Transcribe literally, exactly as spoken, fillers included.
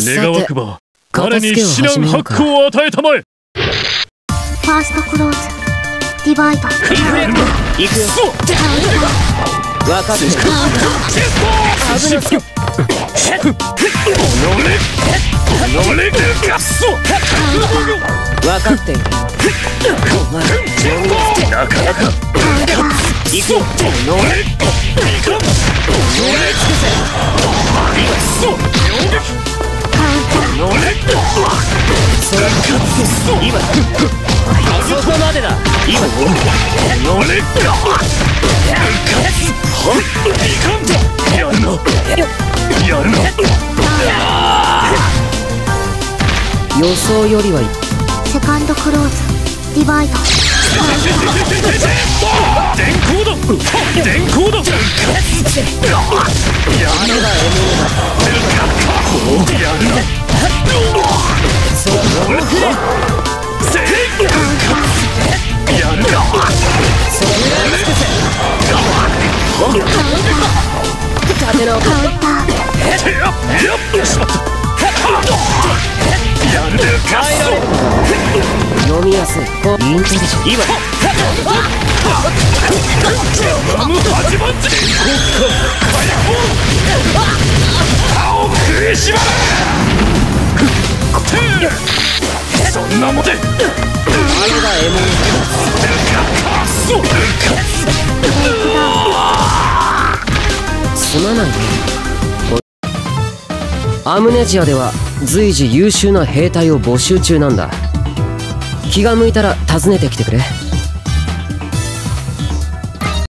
願わくば彼に至難八苦を与えたまえ。 ファーストクローズディバイド。 行くよ。分かってる。危なすぎ。分かってる。お前なかなか行くよ。今そこまでだ。今やるのやるの。予想よりはいい。 セカンドクローズディバイド。 電光だ電光だ。やるなやるな。そうやるか。それを尽くせ。 立て直カウンター。 やっしまった。やるか。 読みやすい。インテリジェント。今あの始まって歯を食いしばれ。そんなもんで。 あれが獲物。すまないね。アムネジアでは随時優秀な兵隊を募集中なんだ。気が向いたら訪ねてきてくれ。